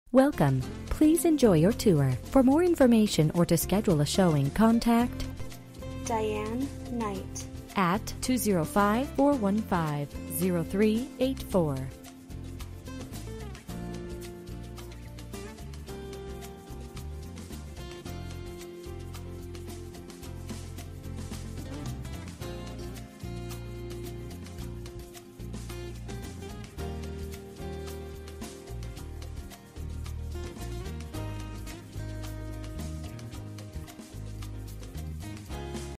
Welcome. Please enjoy your tour. For more information or to schedule a showing, contact Diane Knight at 205-415-0384.